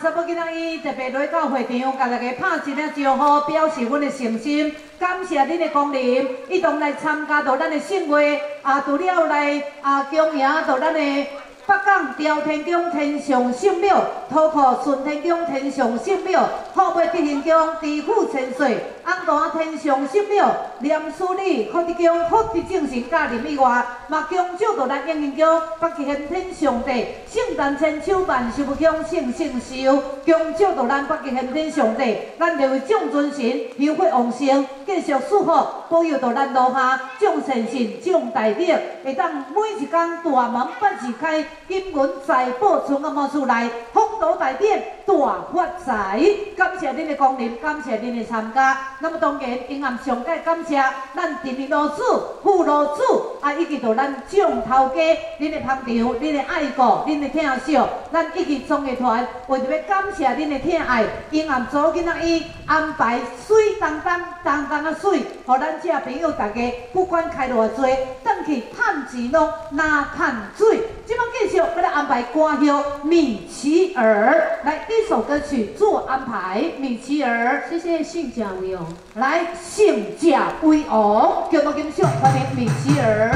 查某囡仔伊特别来到会场，甲大家拍一领招呼，表示阮的诚心，感谢恁的光临，一同来参加到咱的盛会，除了来恭迎到咱的北港朝天宫天上圣庙，土库顺天宫天上圣庙，后尾地行宫地府千岁，安大天上圣庙，念书里福德宫福德正神加入以外，嘛恭祝到咱应元宫北极先天上帝，圣诞千秋万寿宫圣圣寿，恭祝到咱北极先天上帝，咱就为众尊神香火旺盛，继续祝福保佑到咱落下众善神众大力，会当每一天大门八字开。金银财宝从我门厝内，风度大典，大发财。感谢恁的光临，感谢恁的参加。那么当然，永暗上界感谢咱陈的老师、副老师，以及到咱众头家、恁的捧场、恁的爱顾、恁的疼惜，咱以及综艺团，为着要感谢恁的疼爱，永暗组囡仔伊安排水当当的水，互咱这朋友大家不管开偌济，转去趁钱咯，哪趁水。即摆继续要来安排歌曲《米奇儿》，来这首歌曲做安排。米奇儿， 谢谢信甲为王， 来性价为王，叫到金秀欢迎米奇儿。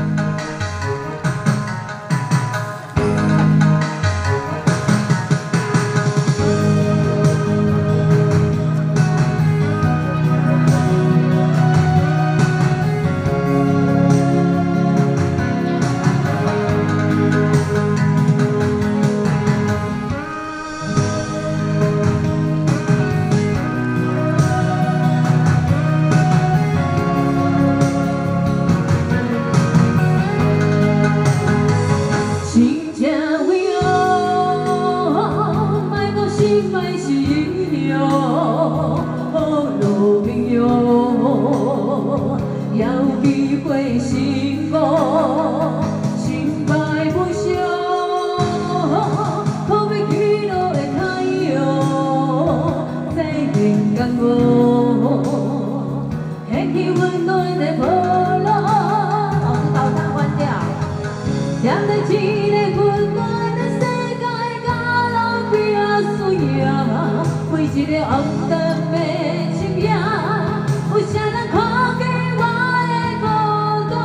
一个红灯的深夜，有啥人看见我的孤单？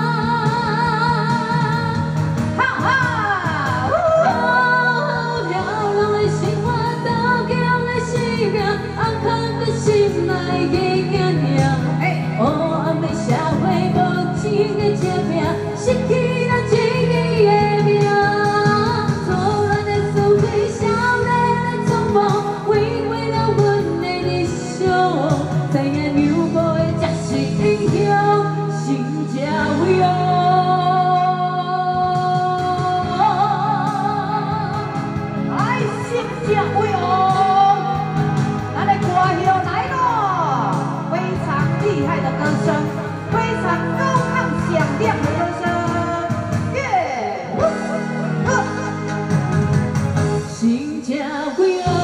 哈哈！飘浪的生活，刀强的生命，暗藏在心内的影影。黑暗的社会，无情的折拼，失去咱自己的命。错乱的思维，少年的匆忙。知影流无的才是英雄，性价为王。来，性价为王，咱的歌声来咯！非常厉害的歌声，非常高亢响亮的歌声，耶！性价为王。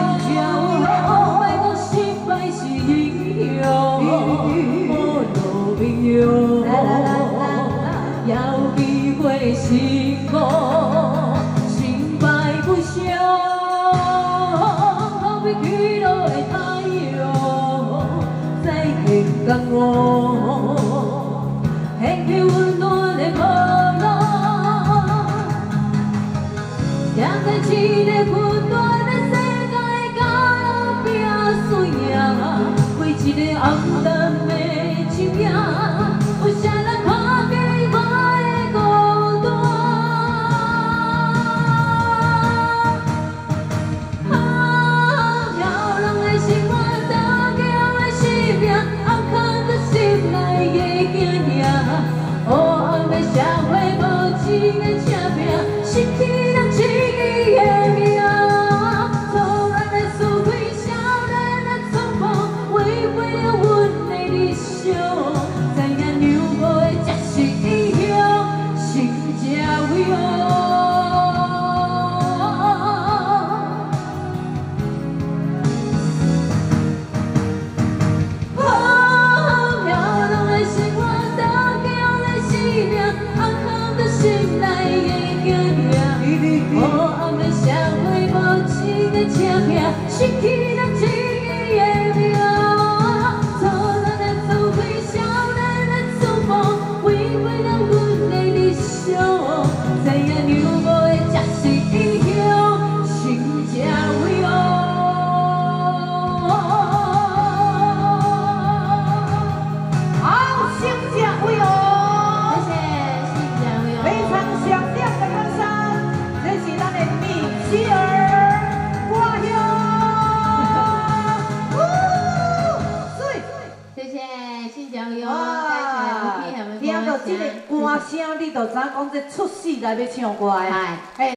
要比会成功，成败不相，好比起落的太阳，在天降我，掀起温暖的波浪，站在一个混乱的世界角边水影，为一个红灯的深夜。有啥人看见我的孤单？飘浪的生活，刀强的生命，暗藏在心内的影影。黑暗的社会，无情的折拼，失去咱自己的命。 失去咱自己的命。做咱的做伙，少咱的做梦，违背咱阮的理想。知影牛无的才是英雄，心才伟岸。 喜儿挂香， 谢谢新疆友，带起来， 听到这个歌声，你就知影讲这出世来要唱歌的。哎。